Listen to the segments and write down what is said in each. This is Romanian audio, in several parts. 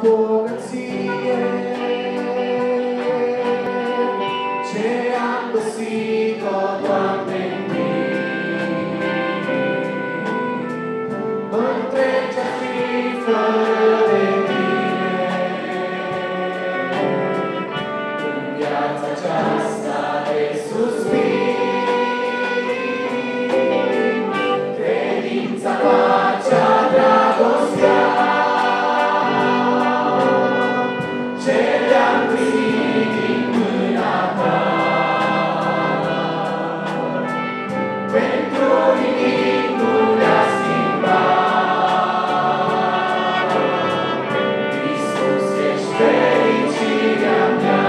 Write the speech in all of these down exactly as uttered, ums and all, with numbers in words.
bogăție ce am găsit-o, Doamne, în Tine. Întreg ce-ar fi fără de Tine în viața aceasta de suspin. Credința, pacea, dragostea ce te-am primit din mâna Ta. Pentru nimic nu le-a schimbat. Iisus, ești fericirea mea.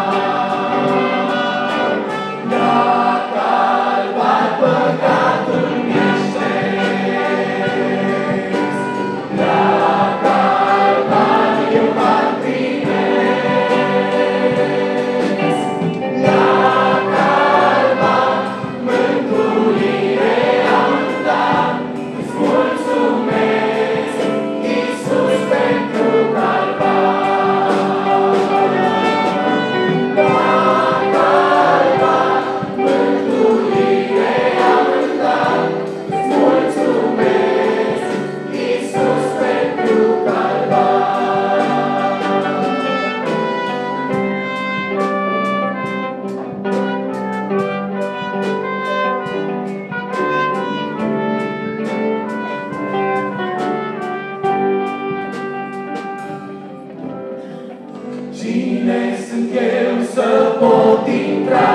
La Calvar păcatul mi-e șters. La Calvar eu m-am primesc. La Calvar mântuire am dat. Îți mulțumesc, Iisus, pentru Calvar. La Calvar mântuire am dat. Îți mulțumesc, Iisus, pentru Calvar. Cine sunt eu să pot intra,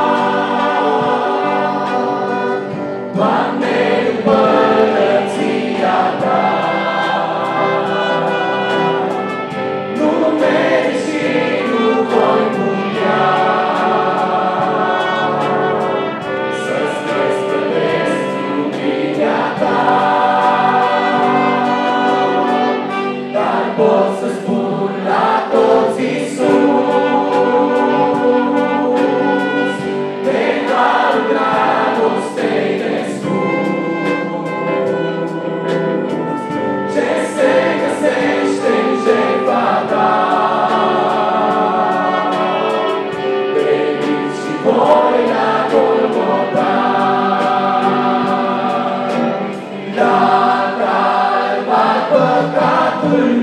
Doamne, în împărăția Ta? Nu merg și nu voi putea să-ți descoperesc iubirea Ta. Dar pot să spun la toți, Iisus, de harul dragostei nespus, ce se găsește în jertfa Ta. Venit și voi la Golgota. La Calvar păcatul